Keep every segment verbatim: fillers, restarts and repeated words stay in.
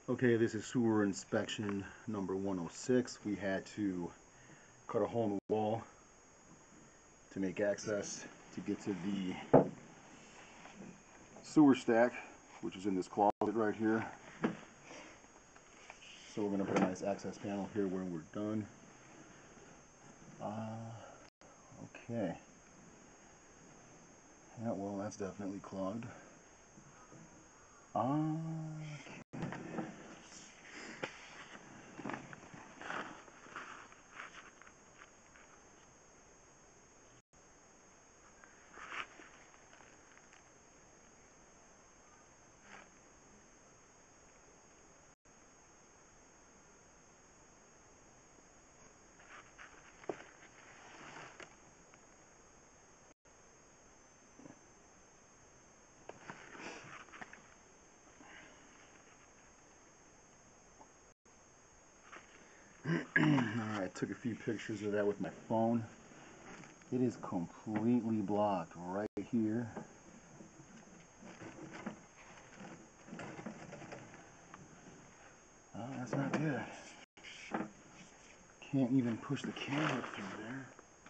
Okay, this is sewer inspection number one oh six. We had to cut a hole in the wall to make access to get to the sewer stack, which is in this closet right here. So we're going to put a nice access panel here when we're done. Uh, okay. Yeah, well, that's definitely clogged. Uh, Alright, took a few pictures of that with my phone. It is completely blocked right here. Oh, that's not good. Can't even push the camera through there.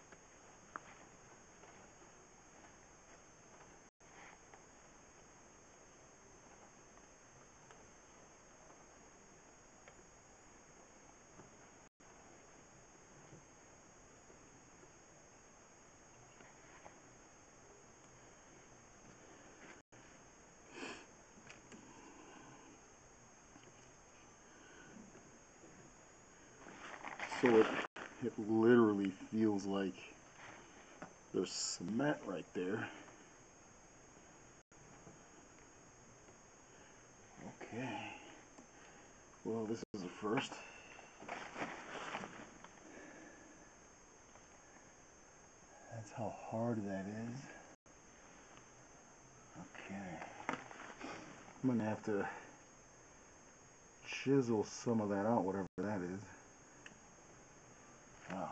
So it, it literally feels like there's cement right there. Okay. Well, this is the first. That's how hard that is. Okay. I'm gonna have to chisel some of that out, whatever that is. Wow.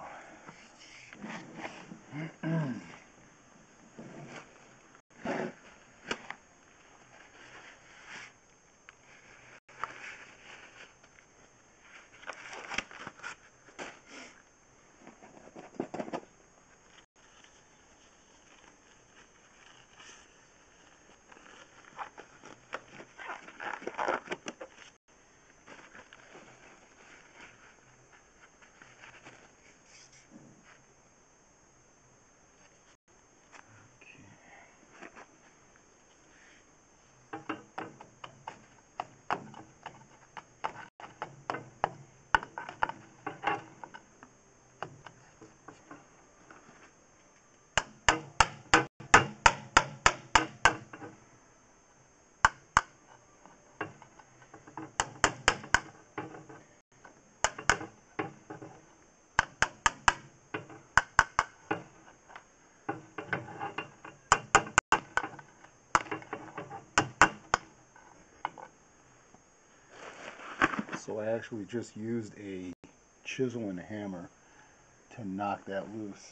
So I actually just used a chisel and a hammer to knock that loose.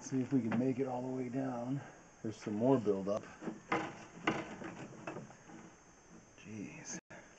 See if we can make it all the way down. There's some more buildup. Jeez.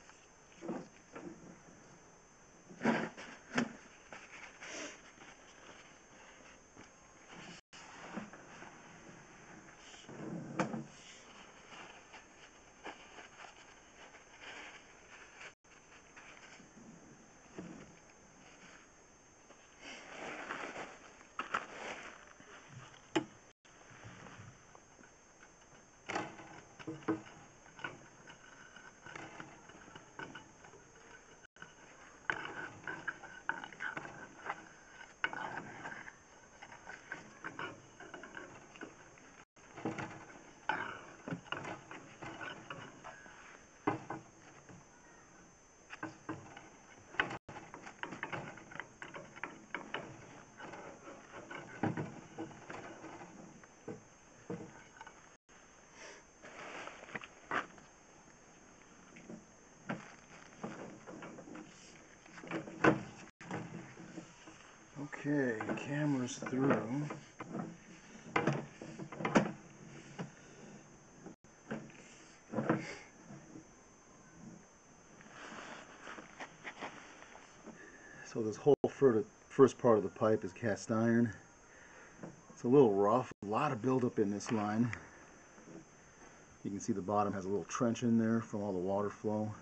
Okay, camera's through. So this whole first part of the pipe is cast iron. It's a little rough, a lot of buildup in this line. You can see the bottom has a little trench in there from all the water flow.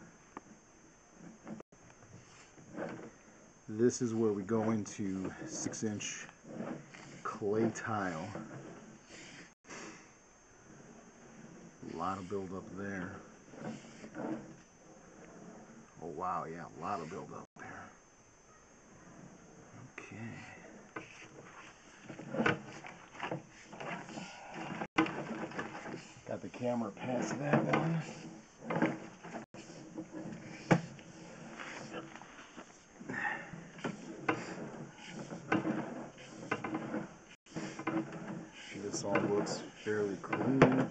This is where we go into six inch clay tile. A lot of buildup there. Oh wow, yeah, a lot of buildup there. Okay. Got the camera past that one. This all looks fairly clean.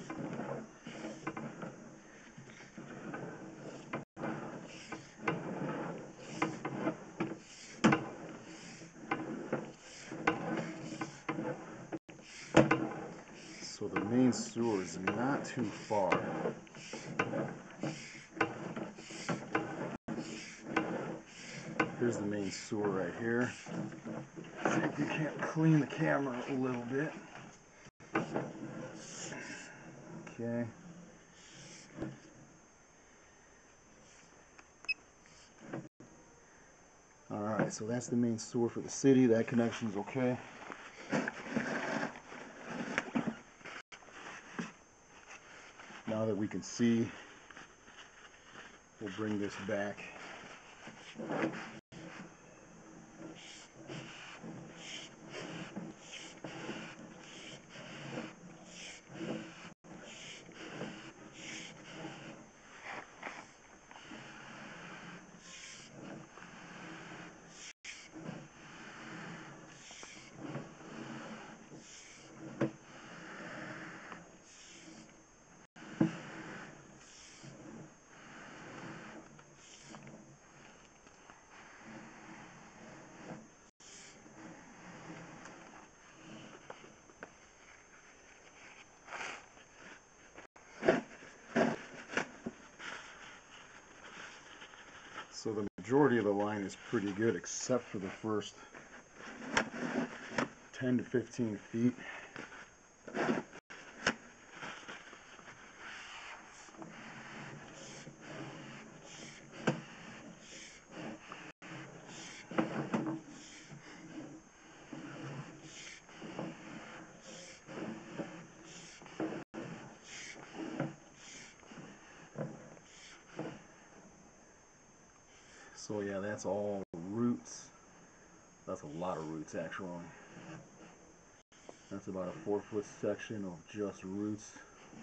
So the main sewer is not too far. Here's the main sewer right here. See if we can't clean the camera a little bit. Okay. Alright, so that's the main sewer for the city. That connection's okay. Now that we can see, we'll bring this back. So the majority of the line is pretty good except for the first ten to fifteen feet. So yeah, that's all roots. That's a lot of roots actually. That's about a four foot section of just roots.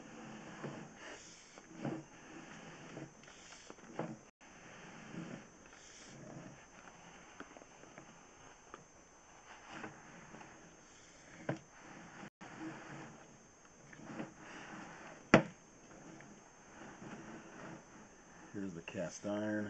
Here's the cast iron.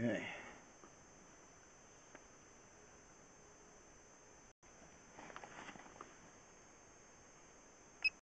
Okay.